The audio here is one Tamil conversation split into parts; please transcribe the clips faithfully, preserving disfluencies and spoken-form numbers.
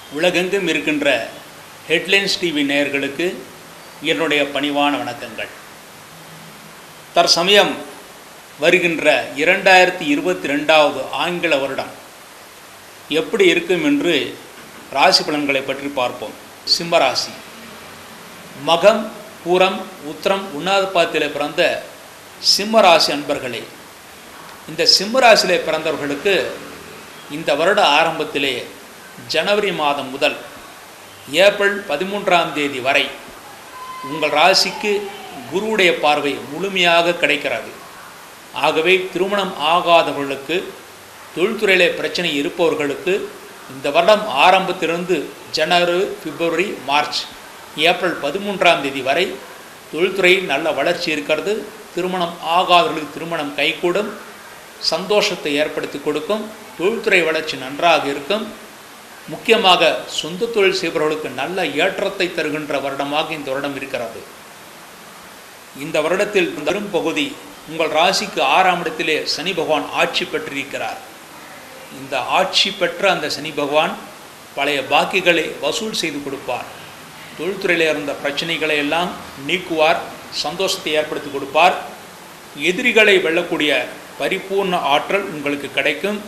உலகெங்கும் இருக்கின்ற ஹெட்லைன்ஸ் டிவி நேயர்களுக்கு என்னுடைய பணிவான வணக்கங்கள். தற்சமயம் வருகின்ற இரண்டாயிரத்தி இருபத்தி ரெண்டாவது ஆங்கில வருடம் எப்படி இருக்கும் என்று ராசி பலன்களை பற்றி பார்ப்போம். சிம்மராசி, மகம், பூரம், உத்திரம், உண்ணாத பாதத்தில் பிறந்த சிம்மராசி அன்பர்களே, இந்த சிம்மராசியிலே பிறந்தவர்களுக்கு இந்த வருட ஆரம்பத்திலே ஜனவரி மாதம் முதல் ஏப்ரல் பதிமூன்றாம் தேதி வரை உங்கள் ராசிக்கு குருவுடைய பார்வை முழுமையாக கிடைக்கிறது. ஆகவே திருமணம் ஆகாதவர்களுக்கு, தொழில்துறையிலே பிரச்சனை இருப்பவர்களுக்கு இந்த வருடம் ஆரம்பத்திலிருந்து ஜனவரி, பிப்ரவரி, மார்ச், ஏப்ரல் பதிமூன்றாம் தேதி வரை தொழில்துறையில் நல்ல வளர்ச்சி இருக்கிறது. திருமணம் ஆகாதவர்களுக்கு திருமணம் கைகூடும், சந்தோஷத்தை ஏற்படுத்தி கொடுக்கும், தொழில்துறை வளர்ச்சி நன்றாக இருக்கும். முக்கியமாக சொந்த தொழில் செய்பவர்களுக்கு நல்ல ஏற்றத்தை தருகின்ற வருடமாக இந்த வருடம் இருக்கிறது. இந்த வருடத்தில் வரும் பகுதி உங்கள் ராசிக்கு ஆறாம் இடத்திலே சனி பகவான் ஆட்சி பெற்றிருக்கிறார். இந்த ஆட்சி பெற்ற அந்த சனி பகவான் பழைய பாக்கிகளை வசூல் செய்து கொடுப்பார். தொழில்துறையில் இருந்த பிரச்சனைகளை எல்லாம் நீக்குவார், சந்தோஷத்தை ஏற்படுத்தி கொடுப்பார். எதிரிகளை வெல்லக்கூடிய பரிபூர்ண ஆற்றல் உங்களுக்கு கிடைக்கும்,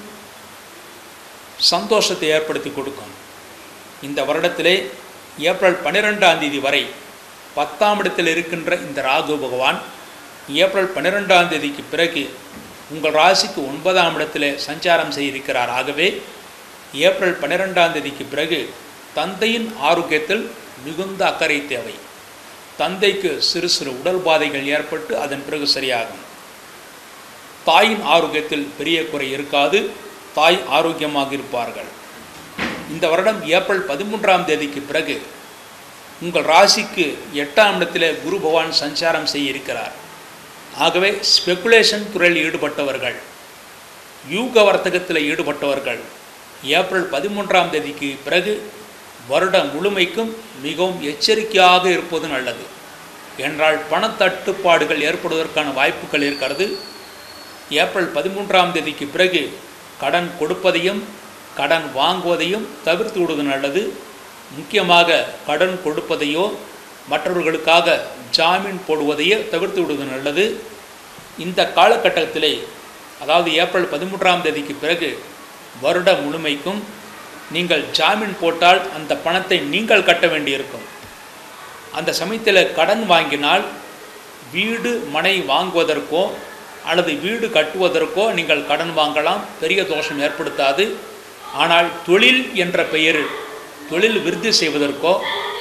சந்தோஷத்தை ஏற்படுத்தி கொடுக்கும். இந்த வருடத்திலே ஏப்ரல் பன்னிரெண்டாம் தேதி வரை பத்தாம் இடத்தில் இருக்கின்ற இந்த ராகு பகவான் ஏப்ரல் பன்னிரெண்டாம் தேதிக்கு பிறகு உங்கள் ராசிக்கு ஒன்பதாம் இடத்திலே சஞ்சாரம் செய்திருக்கிறார். ஆகவே ஏப்ரல் பன்னிரெண்டாம் தேதிக்கு பிறகு தந்தையின் ஆரோக்கியத்தில் மிகுந்த அக்கறை தேவை. தந்தைக்கு சிறு சிறு உடல் பாதைகள் ஏற்பட்டு அதன் பிறகு சரியாகும். தாயின் ஆரோக்கியத்தில் பெரிய குறை இருக்காது, தாய் ஆரோக்கியமாக இருப்பார்கள். இந்த வருடம் ஏப்ரல் பதிமூன்றாம் தேதிக்கு பிறகு உங்கள் ராசிக்கு எட்டாம் இடத்தில் குரு பகவான் சஞ்சாரம் செய்ய இருக்கிறார். ஆகவே ஸ்பெகுலேஷன் துறையில் ஈடுபட்டவர்கள், யூக வர்த்தகத்தில் ஈடுபட்டவர்கள் ஏப்ரல் பதிமூன்றாம் தேதிக்கு பிறகு வருடம் முழுமைக்கும் மிகவும் எச்சரிக்கையாக இருப்பது நல்லது. என்றால் பணத்தட்டுப்பாடுகள் ஏற்படுவதற்கான வாய்ப்புகள் இருக்கிறது. ஏப்ரல் பதிமூன்றாம் தேதிக்கு பிறகு கடன் கொடுப்பதையும் கடன் வாங்குவதையும் தவிர்த்து விடுவது நல்லது. முக்கியமாக கடன் கொடுப்பதையோ மற்றவர்களுக்காக ஜாமீன் போடுவதையோ தவிர்த்து விடுவது நல்லது. இந்த காலகட்டத்திலே, அதாவது ஏப்ரல் பதிமூன்றாம் தேதிக்கு பிறகு வருடம் முழுமைக்கும் நீங்கள் ஜாமீன் போட்டால் அந்த பணத்தை நீங்கள் கட்ட வேண்டியிருக்கும். அந்த சமயத்தில் கடன் வாங்கினால் வீடு மனை வாங்குவதற்கோ அல்லது வீடு கட்டுவதற்கோ நீங்கள் கடன் வாங்கலாம், பெரிய தோஷம் ஏற்படுத்தாது. ஆனால் தொழில் என்ற பெயரில் தொழில் விருத்தி செய்வதற்கோ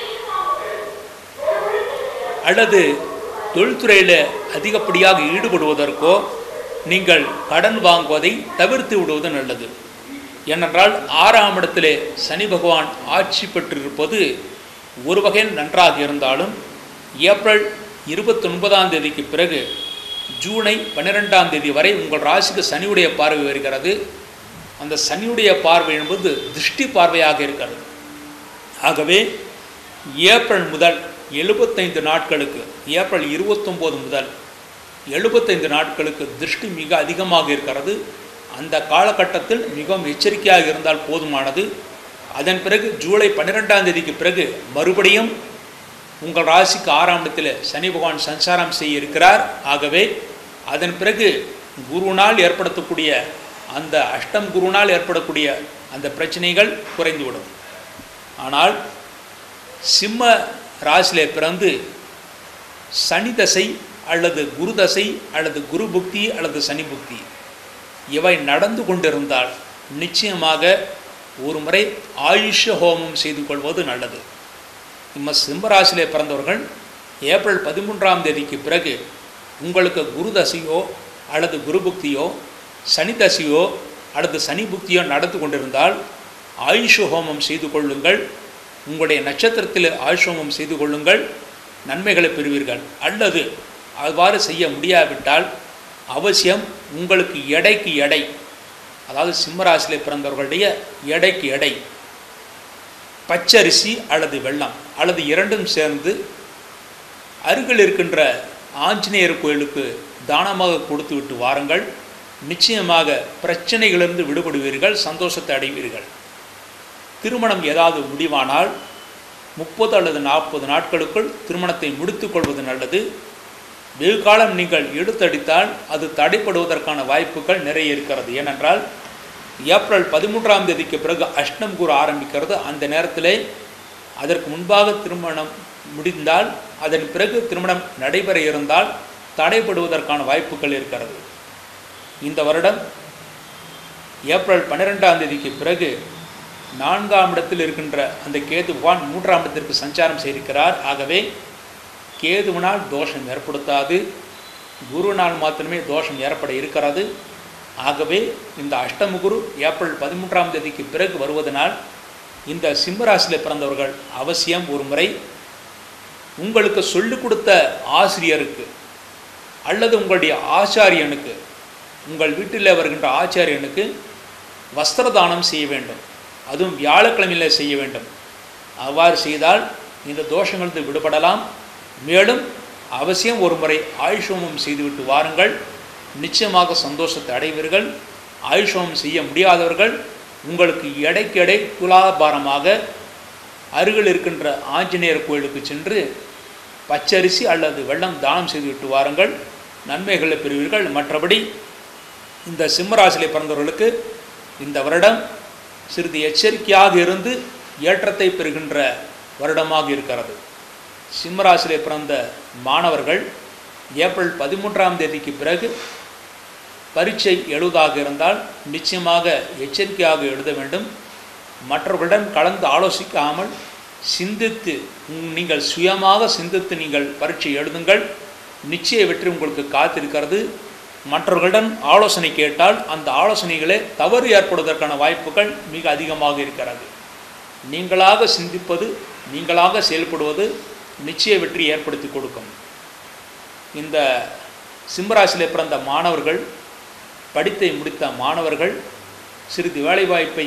அல்லது தொழில்துறையில் அதிகப்படியாக ஈடுபடுவதற்கோ நீங்கள் கடன் வாங்குவதை தவிர்த்து விடுவது நல்லது. ஏனென்றால் ஆறாம் இடத்திலே சனி பகவான் ஆட்சி பெற்றிருப்பது ஒரு வகையில் நன்றாக இருந்தாலும் ஏப்ரல் இருபத்தி ஒன்பதாம் தேதிக்கு பிறகு ஜூலை பன்னிரெண்டாம் தேதி வரை உங்கள் ராசிக்கு சனியுடைய பார்வை வருகிறது. அந்த சனியுடைய பார்வை என்பது திருஷ்டி பார்வையாக இருக்கிறது. ஆகவே ஏப்ரல் முதல் எழுபத்தைந்து நாட்களுக்கு, ஏப்ரல் இருபத்தொம்போது முதல் எழுபத்தைந்து நாட்களுக்கு திருஷ்டி மிக அதிகமாக இருக்கிறது. அந்த காலகட்டத்தில் மிகவும் எச்சரிக்கையாக இருந்தால் போதுமானது. அதன் பிறகு ஜூலை பன்னிரெண்டாம் தேதிக்கு பிறகு மறுபடியும் உங்கள் ராசிக்கு ஆறாம் இடத்தில் சனி பகவான் சஞ்சாரம் செய்ய இருக்கிறார். ஆகவே அதன் பிறகு குருவினால் ஏற்படுத்தக்கூடிய அந்த அஷ்டம் குருவினால் ஏற்படக்கூடிய அந்த பிரச்சனைகள் குறைந்துவிடும். ஆனால் சிம்ம ராசியிலே பிறந்து சனி தசை அல்லது குரு தசை அல்லது குரு புக்தி அல்லது சனி புக்தி இவை நடந்து கொண்டிருந்தால் நிச்சயமாக ஒரு முறை ஆயுஷ ஹோமம் செய்து கொள்வது நல்லது. நம்ம சிம்மராசியிலே பிறந்தவர்கள் ஏப்ரல் பதிமூன்றாம் தேதிக்கு பிறகு உங்களுக்கு குரு தசையோ அல்லது குரு புக்தியோ சனி தசையோ அல்லது சனி புக்தியோ நடந்து கொண்டிருந்தால் ஆயுஷ ஹோமம் செய்து கொள்ளுங்கள். உங்களுடைய நட்சத்திரத்தில் ஆயுஷ ஹோமம் செய்து கொள்ளுங்கள், நன்மைகளை பெறுவீர்கள். அல்லது அவ்வாறு செய்ய முடியாவிட்டால் அவசியம் உங்களுக்கு எடைக்கு எடை, அதாவது சிம்மராசியிலே பிறந்தவர்களுடைய எடைக்கு எடை பச்சரிசி அல்லது வெல்லம் அல்லது இரண்டும் சேர்ந்து அருகில் இருக்கின்ற ஆஞ்சநேயர் கோயிலுக்கு தானமாக கொடுத்து விட்டு வாருங்கள். நிச்சயமாக பிரச்சனைகளிலிருந்து விடுபடுவீர்கள், சந்தோஷத்தை அடைவீர்கள். திருமணம் ஏதாவது முடிவானால் முப்பது அல்லது நாற்பது நாட்களுக்குள் திருமணத்தை முடித்துக் கொள்வது நல்லது. வெகு காலம் நீங்கள் எடுத்தடித்தால் அது தடைப்படுவதற்கான வாய்ப்புகள் நிறைய இருக்கிறது. ஏனென்றால் ஏப்ரல் பதிமூன்றாம் தேதிக்கு பிறகு அஷ்டம் குரு ஆரம்பிக்கிறது. அந்த நேரத்திலே அதற்கு முன்பாக திருமணம் முடிந்தால், அதன் பிறகு திருமணம் நடைபெற இருந்தால் தடைப்படுவதற்கான வாய்ப்புகள் இருக்கிறது. இந்த வருடம் ஏப்ரல் பன்னிரெண்டாம் தேதிக்கு பிறகு நான்காம் இடத்தில் இருக்கின்ற அந்த கேது பகவான் மூன்றாம் இடத்திற்கு சஞ்சாரம் செய்திருக்கிறார். ஆகவே கேதுவினால் தோஷம் ஏற்படுத்தாது, குருவினால் மாத்திரமே தோஷம் ஏற்பட இருக்கிறது. ஆகவே இந்த அஷ்டம குரு ஏப்ரல் பதிமூன்றாம் தேதிக்கு பிறகு வருவதனால் இந்த சிம்மராசியில் பிறந்தவர்கள் அவசியம் ஒரு முறை உங்களுக்கு சொல்லிக் கொடுத்த ஆசிரியருக்கு அல்லது உங்களுடைய ஆச்சாரியனுக்கு, உங்கள் வீட்டில் வருகின்ற ஆச்சாரியனுக்கு வஸ்திரதானம் செய்ய வேண்டும். அதுவும் வியாழக்கிழமையில் செய்ய வேண்டும். அவ்வாறு செய்தால் இந்த தோஷங்களுக்கு விடுபடலாம். மேலும் அவசியம் ஒரு முறை ஆயுஷோமம் செய்துவிட்டு வாருங்கள், நிச்சயமாக சந்தோஷத்தை அடைவீர்கள். ஆயுஷோமம் செய்ய முடியாதவர்கள் உங்களுக்கு எடைக்கு எடை துலாபாரமாக அருகில் இருக்கின்ற ஆஞ்சநேயர் கோயிலுக்கு சென்று பச்சரிசி அல்லது வெள்ளம் தானம் செய்துவிட்டு வாருங்கள், நன்மைகளை பெறுவீர்கள். மற்றபடி இந்த சிம்மராசியில் பிறந்தவர்களுக்கு இந்த வருடம் சிறிது எச்சரிக்கையாக இருந்து ஏற்றத்தை பெறுகின்ற வருடமாக இருக்கிறது. சிம்மராசியில் பிறந்த மாணவர்கள் ஏப்ரல் பதிமூன்றாம் தேதிக்கு பிறகு பரீட்சை எழுதாக இருந்தால் நிச்சயமாக எச்சரிக்கையாக எழுத வேண்டும். மற்றவர்களுடன் கலந்து ஆலோசிக்காமல் சிந்தித்து, நீங்கள் சுயமாக சிந்தித்து நீங்கள் பரீட்சை எழுதுங்கள். நிச்சய வெற்றி உங்களுக்கு காத்திருக்கிறது. மற்றவர்களுடன் ஆலோசனை கேட்டால் அந்த ஆலோசனைகளே தவறு ஏற்படுவதற்கான வாய்ப்புகள் மிக அதிகமாக இருக்கிறது. நீங்களாக சிந்திப்பது, நீங்களாக செயல்படுவது நிச்சய வெற்றி ஏற்படுத்தி கொடுக்கும். இந்த சிம்மராசியில் பிறந்த மாணவர்கள், படித்தை முடித்த மாணவர்கள், சிறிது வேலைவாய்ப்பை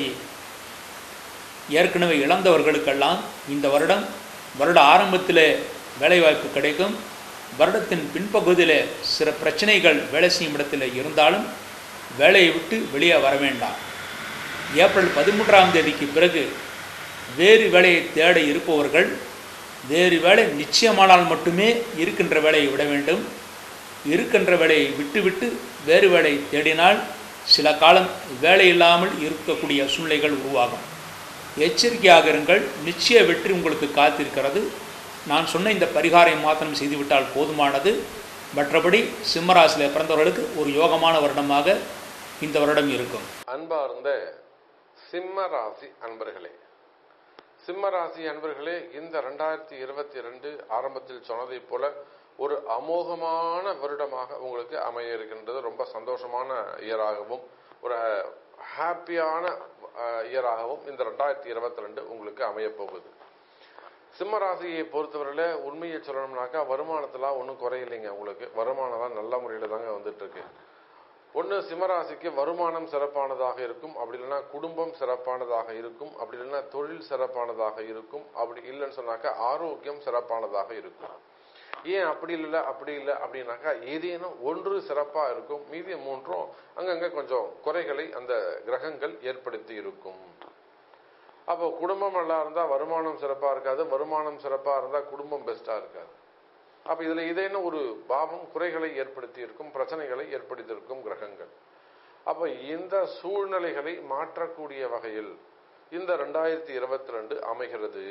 ஏற்கனவே இழந்தவர்களுக்கெல்லாம் இந்த வருடம் வருட ஆரம்பத்தில் வேலைவாய்ப்பு கிடைக்கும். வருடத்தின் பின்பகுதியில் சில பிரச்சனைகள் வேலை செய்யும் இடத்தில் இருந்தாலும் வேலையை விட்டு வெளியே வர வேண்டாம். ஏப்ரல் பதிமூன்றாம் தேதிக்கு பிறகு வேறு வேலையை தேட இருப்பவர்கள் வேறு வேலை நிச்சயமானால் மட்டுமே இருக்கின்ற வேலையை விட வேண்டும். இருக்கின்ற வேலையை விட்டுவிட்டு வேறு வேலை தேடினால் சில காலம் வேலை இல்லாமல் இருக்கக்கூடிய சூழ்நிலைகள் உருவாகும். எச்சரிக்கையாக இருங்கள். நிச்சய வெற்றி உங்களுக்கு காத்திருக்கிறது. நான் சொன்ன இந்த பரிகாரம் மாத்திரம் செய்துவிட்டால் போதுமானது. மற்றபடி சிம்மராசியில் பிறந்தவர்களுக்கு ஒரு யோகமான வருடமாக இந்த வருடம் இருக்கும். அன்பார்ந்த சிம்மராசி அன்பர்களே, சிம்மராசி அன்பர்களே, இந்த ரெண்டாயிரத்தி இருபத்தி இரண்டு ஆரம்பத்தில் சொன்னதை போல ஒரு அமோகமான வருடமாக உங்களுக்கு அமைய இருக்கின்றது. ரொம்ப சந்தோஷமான இயராகவும் ஒரு ஹாப்பியான இயராகவும் இந்த ரெண்டாயிரத்தி இருபத்தி ரெண்டு உங்களுக்கு அமைய போகுது. சிம்மராசியை பொறுத்தவரையில் உண்மையை சொல்லணும்னாக்கா வருமானத்தெல்லாம் ஒன்றும் குறையில்லைங்க. உங்களுக்கு வருமானம் தான் நல்ல முறையில் தாங்க வந்துட்டு இருக்கு. ஒன்று, சிம்மராசிக்கு வருமானம் சிறப்பானதாக இருக்கும், அப்படி இல்லைன்னா குடும்பம் சிறப்பானதாக இருக்கும், அப்படி இல்லைன்னா தொழில் சிறப்பானதாக இருக்கும், அப்படி இல்லைன்னு சொன்னாக்கா ஆரோக்கியம் சிறப்பானதாக இருக்கும். ஏன் அப்படி இல்லை அப்படி இல்லை அப்படின்னாக்கா ஏதேனும் ஒன்று சிறப்பா இருக்கும், மீதி மூன்றும் அங்கங்க கொஞ்சம் குறைகளை அந்த கிரகங்கள் ஏற்படுத்தி இருக்கும். அப்போ குடும்பம் நல்லா இருந்தா வருமானம் சிறப்பா இருக்காது, வருமானம் சிறப்பா இருந்தா குடும்பம் பெஸ்டா இருக்காது. அப்ப இதுல ஏதேனும் ஒரு பாவம் குறைகளை ஏற்படுத்தி இருக்கும், பிரச்சனைகளை ஏற்படுத்தி இருக்கும் கிரகங்கள். அப்ப இந்த சூழ்நிலைகளை மாற்றக்கூடிய வகையில் இந்த ரெண்டாயிரத்தி இருபத்தி ரெண்டு அமைகிறது.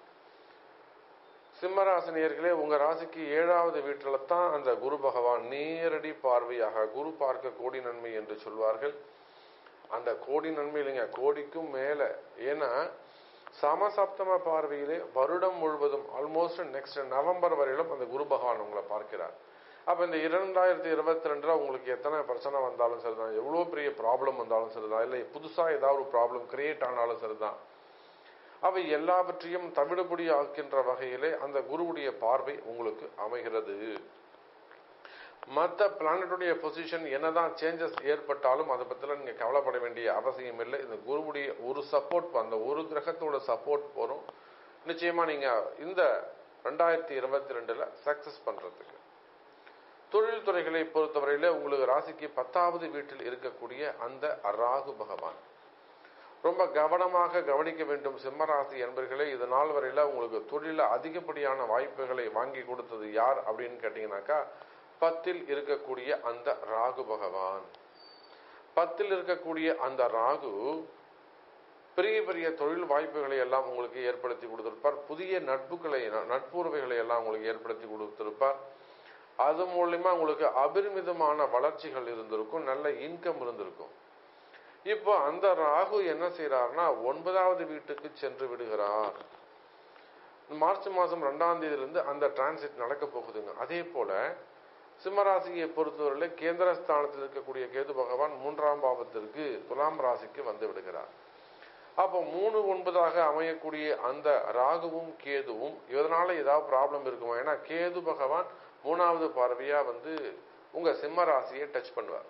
சிம்மராசினியர்களே, உங்க ராசிக்கு ஏழாவது வீட்டில தான் அந்த குரு பகவான் நேரடி பார்வையாக, குரு பார்க்க கோடி நன்மை என்று சொல்வார்கள். அந்த கோடி நன்மை இல்லைங்க, கோடிக்கும் மேல. ஏன்னா சமசப்தம பார்வையிலே வருடம் முழுவதும் ஆல்மோஸ்ட் நெக்ஸ்ட் நவம்பர் வரையிலும் அந்த குரு பகவான் உங்களை பார்க்கிறார். அப்ப இந்த இரண்டாயிரத்தி இருபத்தி ரெண்டுல உங்களுக்கு எத்தனை பிரச்சனை வந்தாலும் சரிதான், எவ்வளவு பெரிய ப்ராப்ளம் வந்தாலும் சரிதான், இல்லை புதுசா ஏதாவது ஒரு ப்ராப்ளம் கிரியேட் ஆனாலும் சரிதான், அவை எல்லாவற்றையும் தவிடுபடி ஆக்கின்ற வகையிலே அந்த குருவுடைய பார்வை உங்களுக்கு அமைகிறது. மற்ற பிளானட்டுடைய பொசிஷன் என்னதான் சேஞ்சஸ் ஏற்பட்டாலும் அதை பத்தில நீங்க கவலைப்பட வேண்டிய அவசியம் இல்லை. இந்த குருவுடைய ஒரு சப்போர்ட், அந்த ஒரு கிரகத்தோட சப்போர்ட் போறோம் நிச்சயமா நீங்க இந்த ரெண்டாயிரத்தி இருபத்தி ரெண்டுல சக்சஸ் பண்றதுக்கு. தொழில் துறைகளை பொறுத்தவரையில உங்களுக்கு ராசிக்கு பத்தாவது வீட்டில் இருக்கக்கூடிய அந்த ராகு பகவான் ரொம்ப கவனமாக கவனிக்க வேண்டும் சிம்மராசி என்பர்களே. இது நாள் வரையில உங்களுக்கு தொழில அதிகப்படியான வாய்ப்புகளை வாங்கி கொடுத்தது யார் அப்படின்னு கேட்டீங்கன்னாக்கா, பத்தில் இருக்கக்கூடிய அந்த ராகு பகவான். பத்தில் இருக்கக்கூடிய அந்த ராகு பெரிய பெரிய தொழில் வாய்ப்புகளை எல்லாம் உங்களுக்கு ஏற்படுத்தி கொடுத்திருப்பார். புதிய நட்புகளை நட்புறவைகளை எல்லாம் உங்களுக்கு ஏற்படுத்தி கொடுத்திருப்பார். அது மூலமா உங்களுக்கு அபரிமிதமான வளர்ச்சிகள் இருந்திருக்கும், நல்ல இன்கம் இருந்திருக்கும். இப்போ அந்த ராகு என்ன செய்யறாருன்னா ஒன்பதாவது வீட்டுக்கு சென்று விடுகிறார். மார்ச் மாசம் ரெண்டாம் தேதியிலிருந்து அந்த டிரான்சிட் நடக்க போகுதுங்க. அதே போல சிம்மராசியை பொறுத்தவரையில கேந்திரஸ்தானத்தில் இருக்கக்கூடிய கேது பகவான் மூன்றாம் பாவத்திற்கு துலாம் ராசிக்கு வந்து விடுகிறார். அப்போ மூணு ஒன்பதாக அமையக்கூடிய அந்த ராகுவும் கேதுவும் இதனால ஏதாவது ப்ராப்ளம் இருக்குமா? ஏன்னா கேது பகவான் மூணாவது பார்வையா வந்து உங்க சிம்ம ராசியை டச் பண்ணுவார்.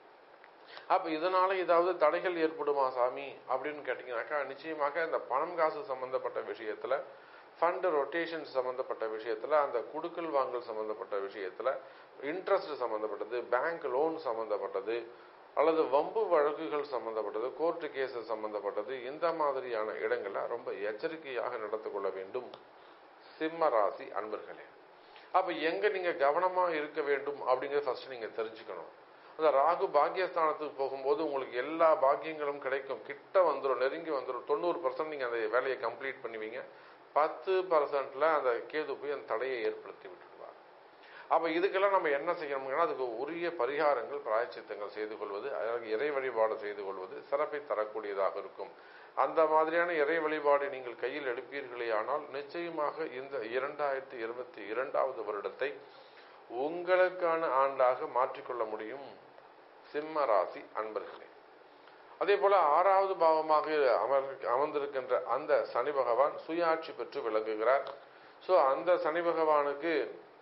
அப்ப இதனால ஏதாவது தடைகள் ஏற்படுமா சாமி அப்படின்னு கேட்டீங்கன்னாக்கா, நிச்சயமாக இந்த பணம் காசு சம்பந்தப்பட்ட விஷயத்துல, ஃபண்ட் ரொட்டேஷன் சம்பந்தப்பட்ட விஷயத்துல, அந்த குடுக்கல் வாங்கல் சம்பந்தப்பட்ட விஷயத்துல, இன்ட்ரெஸ்ட் சம்பந்தப்பட்டது, பேங்க் லோன் சம்பந்தப்பட்டது, அல்லது வம்பு வழக்குகள் சம்பந்தப்பட்டது, கோர்ட்டு கேஸ் சம்பந்தப்பட்டது, இந்த மாதிரியான இடங்கள்ல ரொம்ப எச்சரிக்கையாக நடந்து கொள்ள வேண்டும் சிம்ம ராசி அன்பர்களே. அப்ப எங்க நீங்க கவனமா இருக்க வேண்டும் அப்படிங்கறத ஃபர்ஸ்ட் நீங்க தெரிஞ்சுக்கணும். அந்த ராகு பாக்கியஸ்தானத்துக்கு போகும்போது உங்களுக்கு எல்லா பாக்கியங்களும் கிடைக்கும், கிட்ட வந்துடும், நெருங்கி வந்துடும். தொண்ணூறு பர்சன்ட் நீங்க அந்த வேலையை கம்ப்ளீட் பண்ணுவீங்க. பத்து பர்சன்ட்ல அந்த கேது போய் அந்த தடையை ஏற்படுத்தி விட்டுருவார். அப்ப இதுக்கெல்லாம் நம்ம என்ன செய்யணும்னா, அதுக்கு உரிய பரிகாரங்கள் பிராயச்சித்தங்கள் செய்து கொள்வது, அதற்கு இறை வழிபாடு செய்து கொள்வது சிறப்பை தரக்கூடியதாக இருக்கும். அந்த மாதிரியான இறை வழிபாடு நீங்கள் கையில் எடுப்பீர்களே ஆனால் நிச்சயமாக இந்த இரண்டாயிரத்தி இருபத்தி இரண்டாவது வருடத்தை உங்களுக்கான ஆண்டாக மாற்றிக்கொள்ள முடியும் சிம்ம ராசி அன்பர்களே. அதே போல ஆறாவது பாவமாக அமர் அமர்ந்திருக்கின்ற அந்த சனி பகவான் சுயாட்சி பெற்று விளங்குகிறார். சோ அந்த சனி பகவானுக்கு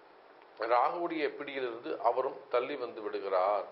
ராகுடைய பிடியிலிருந்து அவரும் தள்ளி வந்து விடுகிறார்.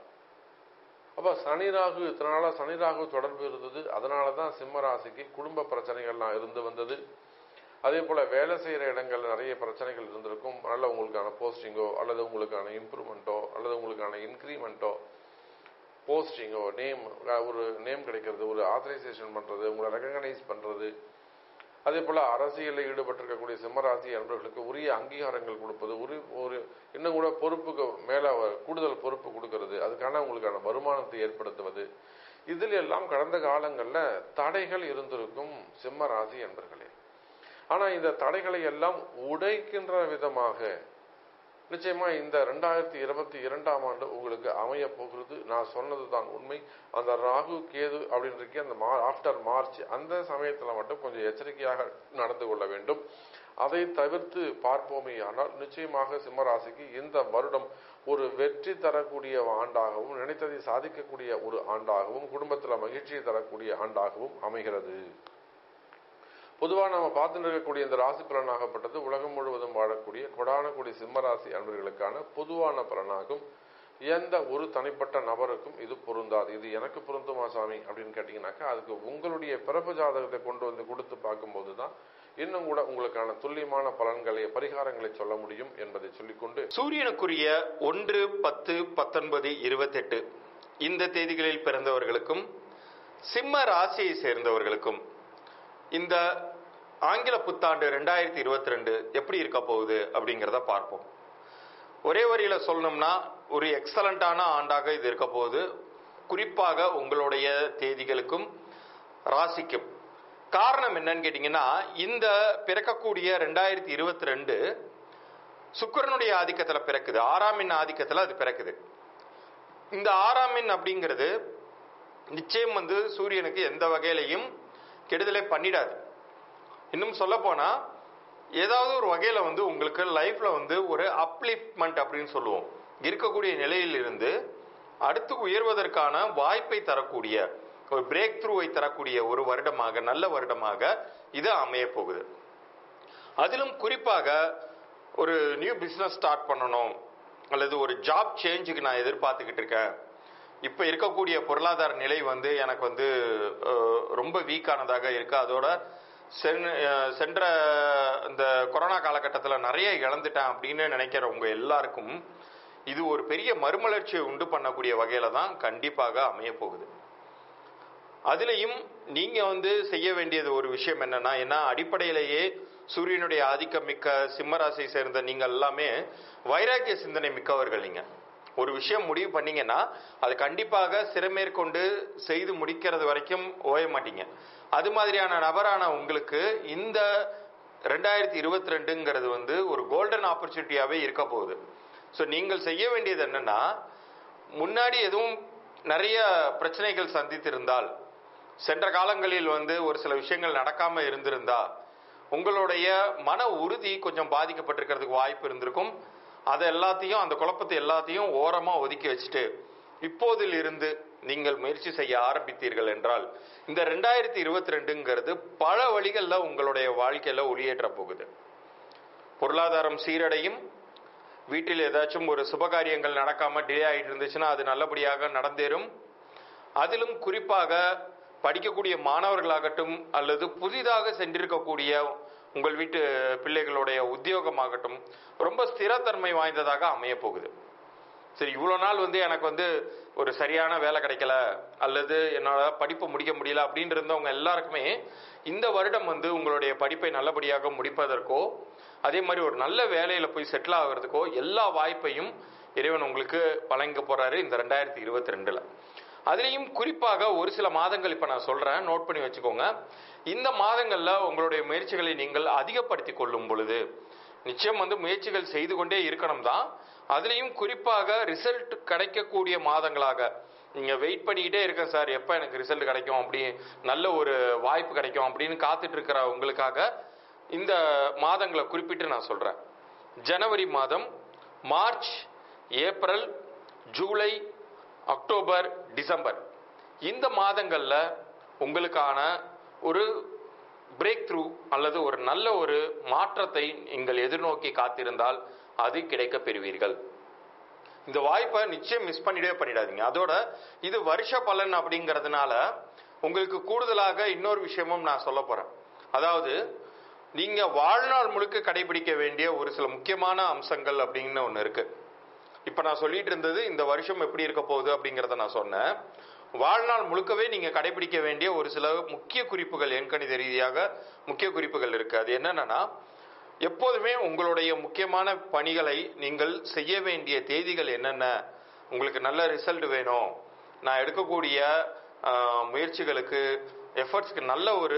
அப்ப சனி ராகு இதனால சனி ராகு தொடர்பு இருந்தது. அதனாலதான் சிம்ம ராசிக்கு குடும்ப பிரச்சனைகள்லாம் இருந்து வந்தது. அதே போல வேலை செய்யற இடங்கள்ல நிறைய பிரச்சனைகள் இருந்திருக்கும். நல்ல உங்களுக்கான போஸ்டிங்கோ அல்லது உங்களுக்கான இம்ப்ரூவ்மெண்ட்டோ அல்லது உங்களுக்கான இன்கிரிமெண்ட்டோ, போஸ்டிங்கோ, நேம் ஒரு நேம் கிடைக்கிறது, ஒரு ஆத்தரைசேஷன் பண்றது, உங்களை ரெகக்னைஸ் பண்றது, அதே போல அரசியலில் ஈடுபட்டிருக்கக்கூடிய சிம்மராசி அன்பர்களுக்கு உரிய அங்கீகாரங்கள் கொடுப்பது, ஒரு ஒரு இன்னும் கூட பொறுப்புக்கு மேல கூடுதல் பொறுப்பு கொடுக்கிறது, அதுக்கான உங்களுக்கான வருமானத்தை ஏற்படுத்துவது, இதில் எல்லாம் கடந்த காலங்கள்ல தடைகள் இருந்திருக்கும் சிம்ம ராசி அன்பர்களே. ஆனா இந்த தடைகளை எல்லாம் உடைக்கின்ற விதமாக நிச்சயமா இந்த ரெண்டாயிரத்தி இருபத்தி இரண்டாம் ஆண்டு உங்களுக்கு அமைய போகிறது. நான் சொன்னதுதான் உண்மை. அந்த ராகு கேது அப்படின்னு இருக்கே அந்த ஆஃப்டர் மார்ச் அந்த சமயத்துல மட்டும் கொஞ்சம் எச்சரிக்கையாக நடந்து கொள்ள வேண்டும். அதை தவிர்த்து பார்ப்போமே ஆனால் நிச்சயமாக சிம்மராசிக்கு இந்த வருடம் ஒரு வெற்றி தரக்கூடிய ஆண்டாகவும், நினைத்ததை சாதிக்கக்கூடிய ஒரு ஆண்டாகவும், குடும்பத்துல மகிழ்ச்சியை தரக்கூடிய ஆண்டாகவும் அமைகிறது. பொதுவாக நம்ம பார்த்துட்டு இருக்கக்கூடிய இந்த ராசி பலனாகப்பட்டது உலகம் முழுவதும் வாழக்கூடிய கொடான கோடி சிம்மராசி அன்பர்களுக்கான பொதுவான பலனாகும். எந்த ஒரு தனிப்பட்ட நபருக்கும் இது பொருந்தாது. இது எனக்கு பொருந்துமா சாமி அப்படின்னு கேட்டீங்கன்னாக்கா, அதுக்கு உங்களுடைய பிறப்பு ஜாதகத்தை கொண்டு வந்து கொடுத்து பார்க்கும்போது தான் இன்னும் கூட உங்களுக்கான துல்லியமான பலன்களை, பரிகாரங்களை சொல்ல முடியும் என்பதை சொல்லிக்கொண்டு, சூரியனுக்குரிய ஒன்று பத்து பத்தொன்பது இருபத்தி எட்டு இந்த தேதிகளில் பிறந்தவர்களுக்கும் சிம்ம ராசியை சேர்ந்தவர்களுக்கும் இந்த ஆங்கில புத்தாண்டு ரெண்டாயிரத்தி இருபத்தி ரெண்டு எப்படி இருக்க போகுது அப்படிங்கிறத பார்ப்போம். ஒரே வரியில சொல்லணும்னா ஒரு எக்ஸலண்டான ஆண்டாக இது இருக்க போகுது, குறிப்பாக உங்களுடைய தேதிகளுக்கும் ராசிக்கும். காரணம் என்னன்னு கேட்டீங்கன்னா, இந்த பிறக்கக்கூடிய ரெண்டாயிரத்தி இருபத்தி ரெண்டு சுக்கிரனுடைய ஆதிக்கத்துல பிறக்குது, ஆறாம் எண் ஆதிக்கத்துல அது பிறக்குது. இந்த ஆறாம் எண் அப்படிங்கிறது நிச்சயம் வந்து சூரியனுக்கு எந்த வகையிலையும் கெடுதலை பண்ணிடாது. இன்னும் சொல்ல போனா ஏதாவது ஒரு வகையில வந்து உங்களுக்கு லைஃப்ல வந்து ஒரு அப்லிஃப்ட்மெண்ட் அப்படின்னு சொல்லுவோம், இருக்கக்கூடிய நிலையில் இருந்து அடுத்து உயர்வதற்கான வாய்ப்பை தரக்கூடிய, ஒரு பிரேக் த்ரூவை தரக்கூடிய ஒரு வருடமாக, நல்ல வருடமாக இது அமைய போகுது. அதிலும் குறிப்பாக ஒரு நியூ பிசினஸ் ஸ்டார்ட் பண்ணணும் அல்லது ஒரு ஜாப் சேஞ்சுக்கு நான் எதிர்பார்த்துக்கிட்டு இருக்கேன், இப்ப இருக்கக்கூடிய பொருளாதார நிலை வந்து எனக்கு வந்து ரொம்ப வீக்கானதாக இருக்கு, அதோட சென்ற இந்த கொரோனா காலகட்டத்தில் நிறைய இழந்துட்டேன் அப்படின்னு நினைக்கிறவங்க எல்லாருக்கும் இது ஒரு பெரிய மறுமலர்ச்சியை உண்டு பண்ணக்கூடிய வகையில தான் கண்டிப்பாக அமைய போகுது. அதுலேயும் நீங்க வந்து செய்ய வேண்டியது ஒரு விஷயம் என்னன்னா, ஏன்னா அடிப்படையிலேயே சூரியனுடைய ஆதிக்கம் மிக்க சிம்மராசியை சேர்ந்த நீங்கள் எல்லாமே வைராக்கிய சிந்தனை மிக்கவர்கள். நீங்க ஒரு விஷயம் முடிவு பண்ணீங்கன்னா அது கண்டிப்பாக சிறமேற்கொண்டு செய்து முடிக்கிறது வரைக்கும் ஓய மாட்டீங்க. அது மாதிரியான நபரான உங்களுக்கு இந்த ரெண்டாயிரத்தி இருபத்தி ரெண்டுங்கிறது வந்து ஒரு கோல்டன் ஆப்பர்ச்சுனிட்டியாவே இருக்க போகுது. ஸோ நீங்கள் செய்ய வேண்டியது என்னன்னா, முன்னாடி எதுவும் நிறைய பிரச்சனைகள் சந்தித்திருந்தால், சென்ற காலங்களில் வந்து ஒரு சில விஷயங்கள் நடக்காம இருந்திருந்தா உங்களுடைய மன உறுதி கொஞ்சம் பாதிக்கப்பட்டிருக்கிறதுக்கு வாய்ப்பு இருந்திருக்கும். அதை எல்லாத்தையும், அந்த குழப்பத்தை எல்லாத்தையும் ஓரமா ஒதுக்கி வச்சுட்டு இப்போதில் இருந்து நீங்கள் முயற்சி செய்ய ஆரம்பித்தீர்கள் என்றால் இந்த ரெண்டாயிரத்தி இருபத்தி ரெண்டுங்கிறது பல வழிகள்ல உங்களுடைய வாழ்க்கையில ஒளியேற்ற போகுது. பொருளாதாரம் சீரடையும். வீட்டில் ஏதாச்சும் ஒரு சுபகாரியங்கள் நடக்காம டிலே ஆகிட்டு இருந்துச்சுன்னா அது நல்லபடியாக நடந்தேறும். அதிலும் குறிப்பாக படிக்கக்கூடிய மாணவர்களாகட்டும் அல்லது புதிதாக சென்றிருக்கக்கூடிய உங்கள் வீட்டு பிள்ளைகளுடைய உத்தியோகமாகட்டும் ரொம்ப ஸ்திரத்தன்மை வாய்ந்ததாக அமைய போகுது. சரி, இவ்வளோ நாள் வந்து எனக்கு வந்து ஒரு சரியான வேலை கிடைக்கல அல்லது என்னால் படிப்பு முடிக்க முடியல அப்படின்னு இருந்தவங்க எல்லாருக்குமே இந்த வருடம் வந்து உங்களுடைய படிப்பை நல்லபடியாக முடிப்பதற்கோ அதே மாதிரி ஒரு நல்ல வேலையில போய் செட்டில் ஆகிறதுக்கோ எல்லா வாய்ப்பையும் இறைவன் உங்களுக்கு வழங்க போறாரு இந்த ரெண்டாயிரத்தி இருபத்தி ரெண்டுல. அதுலேயும் குறிப்பாக ஒரு சில மாதங்கள் இப்ப நான் சொல்றேன், நோட் பண்ணி வச்சுக்கோங்க. இந்த மாதங்கள்ல உங்களுடைய முயற்சிகளை நீங்கள் அதிகப்படுத்தி கொள்ளும் பொழுது நிச்சயம் வந்து முயற்சிகள் செய்து கொண்டே இருக்கணும் தான். அதுலேயும் குறிப்பாக ரிசல்ட் கிடைக்கக்கூடிய மாதங்களாக நீங்க வெயிட் பண்ணிக்கிட்டே இருக்க சார், எப்ப எனக்கு ரிசல்ட் கிடைக்கும், அப்படி நல்ல ஒரு வாய்ப்பு கிடைக்கும் அப்படின்னு காத்துட்டு இருக்கிற உங்களுக்காக இந்த மாதங்களை குறிப்பிட்டு நான் சொல்றேன். ஜனவரி மாதம், மார்ச், ஏப்ரல், ஜூலை, அக்டோபர், டிசம்பர் இந்த மாதங்கள்ல உங்களுக்கான ஒரு பிரேக் த்ரூ அல்லது ஒரு நல்ல ஒரு மாற்றத்தை நீங்கள் எதிர்நோக்கி காத்திருந்தால் அது கிடைக்க பெறுவீர்கள். இந்த வாய்ப்பை நிச்சயம் மிஸ் பண்ணிடவே பண்ணிடாதீங்க. அதோட இது வருஷ பலன் அப்படிங்கிறதுனால உங்களுக்கு கூடுதலாக இன்னொரு விஷயமும் நான் சொல்ல போறேன். அதாவது நீங்க வாழ்நாள் முழுக்க கடைபிடிக்க வேண்டிய ஒரு சில முக்கியமான அம்சங்கள் அப்படின்னு ஒண்ணு இருக்கு. இப்ப நான் சொல்லிட்டு இருந்தது இந்த வருஷம் எப்படி இருக்க போகுது அப்படிங்கறத நான் சொன்னேன். வாழ்நாள் முழுக்கவே நீங்க கடைபிடிக்க வேண்டிய ஒரு சில முக்கிய குறிப்புகள், எண்கணித ரீதியாக முக்கிய குறிப்புகள் இருக்கு. அது என்னன்னா, எப்போதுமே உங்களுடைய முக்கியமான பணிகளை நீங்கள் செய்ய வேண்டிய தேதிகள் என்னென்ன, உங்களுக்கு நல்ல ரிசல்ட் வேணும், நான் எடுக்கக்கூடிய முயற்சிகளுக்கு எஃபர்ட்ஸ்க்கு நல்ல ஒரு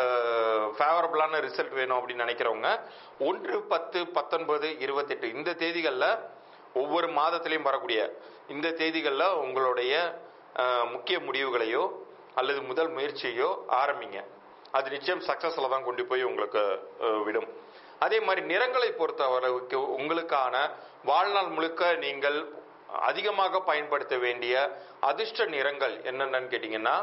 ஃபேவரபிளான ரிசல்ட் வேணும் அப்படின்னு நினைக்கிறவங்க ஒன்று, பத்து, பத்தொன்பது, இருபத்தெட்டு இந்த தேதிகளில் ஒவ்வொரு மாதத்திலையும் வரக்கூடிய இந்த தேதிகளில் உங்களுடைய முக்கிய முடிவுகளையோ அல்லது முதல் முயற்சியோ ஆரம்பிங்க. அது நிச்சயம் சக்சஸ்ல தான் கொண்டு போய் உங்களுக்கு விடும். அதே மாதிரி நிறங்களை பொறுத்தவரைக்கு உங்களுக்கான வாழ்நாள் முழுக்க நீங்கள் அதிகமாக பயன்படுத்த வேண்டிய அதிர்ஷ்ட நிறங்கள் என்னென்னு கேட்டீங்கன்னா,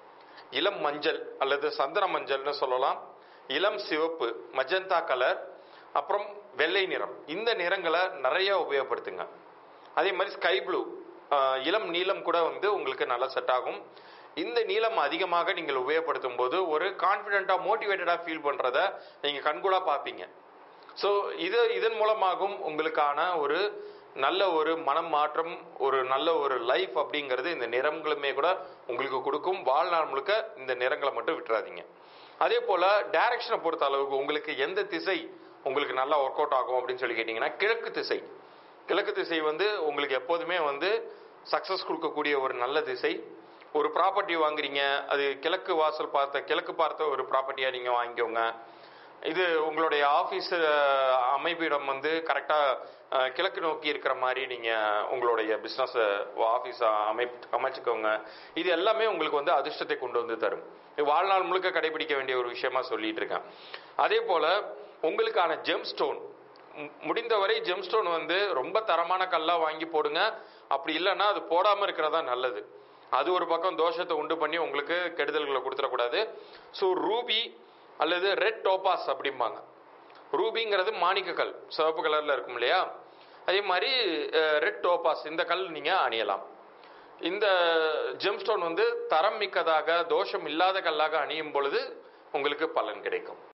இளம் மஞ்சள் அல்லது சந்தன மஞ்சள்னு சொல்லலாம், இளம் சிவப்பு மஜந்தா கலர், அப்புறம் வெள்ளை நிறம். இந்த நிறங்களை நிறைய உபயோகப்படுத்துங்க. அதே மாதிரி ஸ்கை ப்ளூ, இளம் நீலம் கூட வந்து உங்களுக்கு நல்லா செட் ஆகும். இந்த நீளம் அதிகமாக நீங்கள் உபயோகப்படுத்தும் போது ஒரு கான்பிடென்டா மோட்டிவேட்டடா ஃபீல் பண்றத நீங்க கண்கூடா பார்ப்பீங்க. ஸோ இது இதன் மூலமாகவும் உங்களுக்கான ஒரு நல்ல ஒரு மனம் மாற்றம், ஒரு நல்ல ஒரு லைஃப் அப்படிங்கிறது இந்த நிறங்களுமே கூட உங்களுக்கு கொடுக்கும். வாழ்நாள் முழுக்க இந்த நிறங்களை மட்டும் விட்டுறாதீங்க. அதே போல டைரக்ஷனை பொறுத்த அளவுக்கு உங்களுக்கு எந்த திசை உங்களுக்கு நல்லா ஒர்க் அவுட் ஆகும் அப்படின்னு சொல்லி கேட்டீங்கன்னா, கிழக்கு திசை. கிழக்கு திசை வந்து உங்களுக்கு எப்போதுமே வந்து சக்சஸ் கொடுக்கக்கூடிய ஒரு நல்ல திசை. ஒரு ப்ராப்பர்ட்டி வாங்குறீங்க, அது கிழக்கு வாசல் பார்த்த கிழக்கு பார்த்த ஒரு ப்ராப்பர்ட்டியா நீங்க வாங்கிக்கோங்க. இது உங்களுடைய ஆபீஸ் அமைப்பிடம் வந்து கரெக்டா கிழக்கு நோக்கி இருக்கிற மாதிரி நீங்க உங்களுடைய பிசினஸ் ஆபீஸ் அமை அமைச்சுக்கோங்க. இது எல்லாமே உங்களுக்கு வந்து அதிர்ஷ்டத்தை கொண்டு வந்து தரும். வாழ்நாள் முழுக்க கடைபிடிக்க வேண்டிய ஒரு விஷயமா சொல்லிட்டு இருக்கேன். அதே போல உங்களுக்கான ஜெம் ஸ்டோன், முடிந்தவரை ஜெம் ஸ்டோன் வந்து ரொம்ப தரமான கல்லா வாங்கி போடுங்க. அப்படி இல்லைன்னா அது போடாம இருக்கிறதா நல்லது. அது ஒரு பக்கம் தோஷத்தை உண்டு பண்ணி உங்களுக்கு கெடுதல்களை கொடுத்துடக்கூடாது. ஸோ ரூபி அல்லது ரெட் டோபாஸ் அப்படிம்பாங்க. ரூபிங்கிறது மாணிக்க கல், சிவப்பு கலர்ல இருக்கும் இல்லையா, அதே மாதிரி ரெட் டோபாஸ் இந்த கல் நீங்க அணியலாம். இந்த ஜெம்ஸ்டோன் வந்து தரம் மிக்கதாக தோஷம் இல்லாத கல்லாக அணியும் பொழுது உங்களுக்கு பலன் கிடைக்கும்.